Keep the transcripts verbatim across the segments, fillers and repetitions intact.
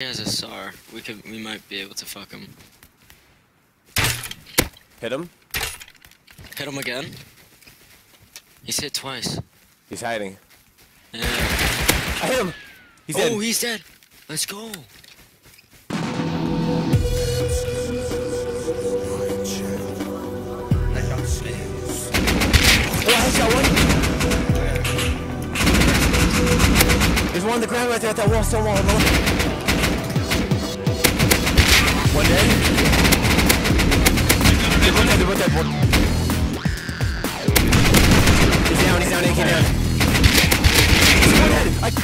He has a S A R. We could, we might be able to fuck him. Hit him. Hit him again. He's hit twice. He's hiding. Yeah. I hit him. He's oh, dead. he's dead. Let's go. Oh, I shot one. There's one on the ground right there at that wall, stone wall. One dead. They're both dead, they're both dead. He's down, he's down, A K down. He's one dead. I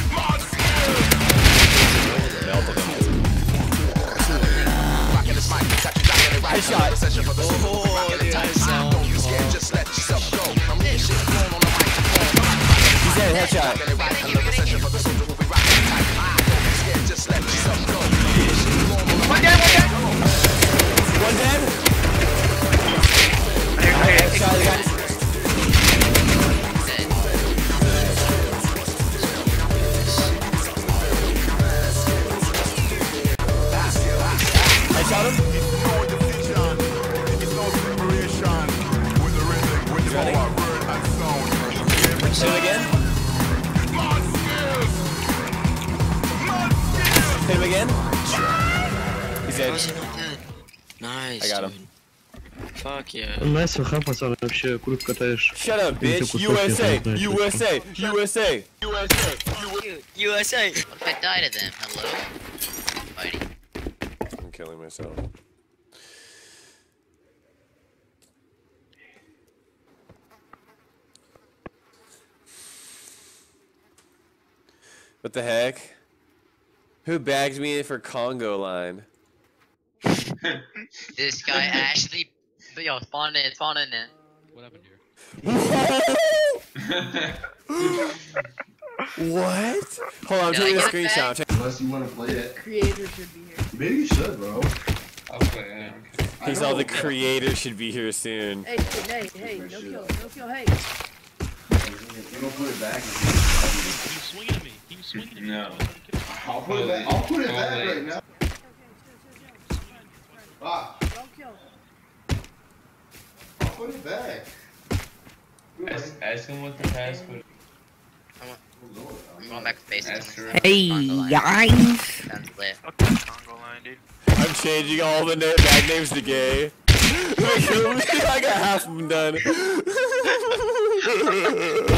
melted him. Headshot. Oh, dude, I saw him. He's dead, headshot. One dead, one dead! One dead? Headshot, guys. I shot him. Shoot him again. Hit him again. He's dead. How is he not dead? Nice. I got him. Dude. Fuck yeah. Nice, хапаться вообще, круто катаешь. Shut up, bitch. U S A. U S A. U S A. U S A. U S A. What if I die to them? Hello? Fighting. I'm killing myself. What the heck? Who bagged me for Congo line? This guy actually, yo, spawn in, spawn in it. What happened here? What? Hold on, I'm Did taking I a get it screenshot. back? Unless you want to play it. Creator should be here. Maybe you should, bro. I'll play it. He saw the creator should be here soon. Hey, hey, hey, no kill, no kill, hey. You don't put it back. He was swinging at me. He was swinging at me. No. I'll put it back. I'll put it back right now. Ah, Don't kill. I'll put it back. Ask, ask him what the password. I'm going back to base. That's true. Hey, guys. Sounds lit. Congo line, dude. I'm changing all the na bag names to gay. I got half of them done.